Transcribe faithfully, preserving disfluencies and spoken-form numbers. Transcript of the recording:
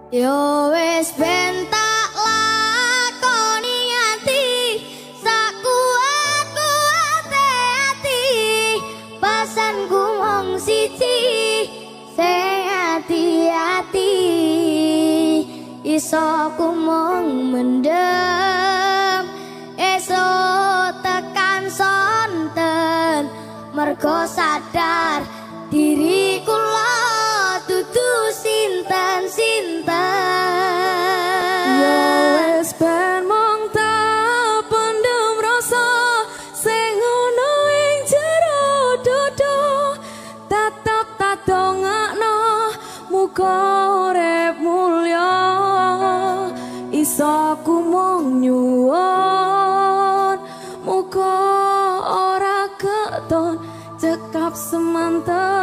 Yo wis ben tak lakoni ati sakuat-kuate ati pesanku mung siji sing ati-ati iso ku mung mendem esuk tekan sonten mergo sadar diriku lo dudu sinten-sinten. Yo wis ben mung tak pendem rasa sing ono ing jero dodo tetep tak dongakno muga urip mulya iso ku mung nyuwun muga ora keton cekap semanten.